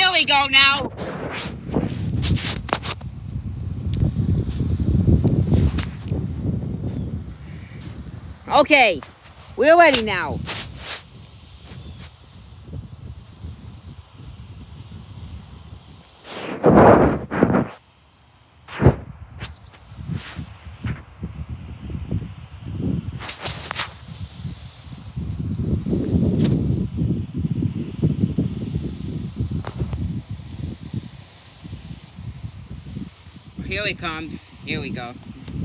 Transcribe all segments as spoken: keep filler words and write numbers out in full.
Here we go now. Okay, we're ready now. Here he comes. Here we go.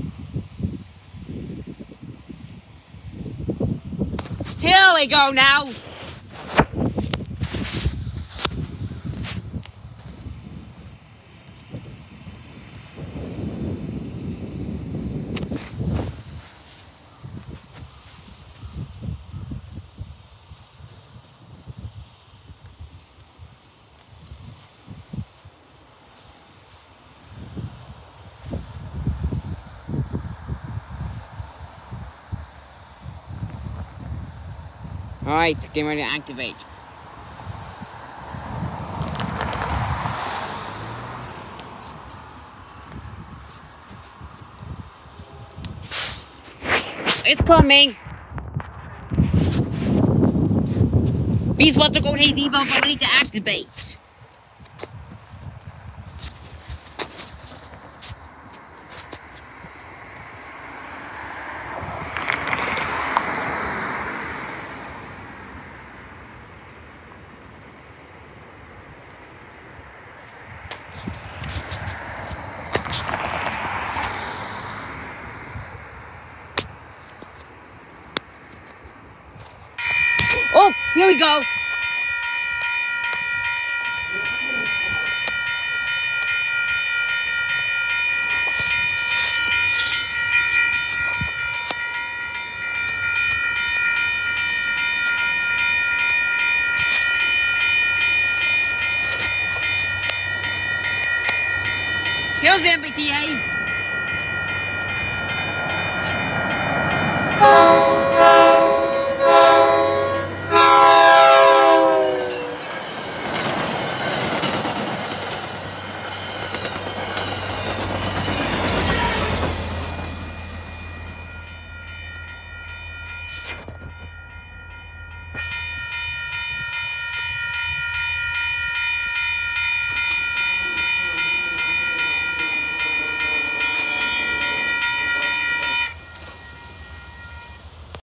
Here we go now. Alright, get ready to activate. It's coming! Beast wants to go hazy, but we're ready to activate. Oh, here we go. Here's the M B T A.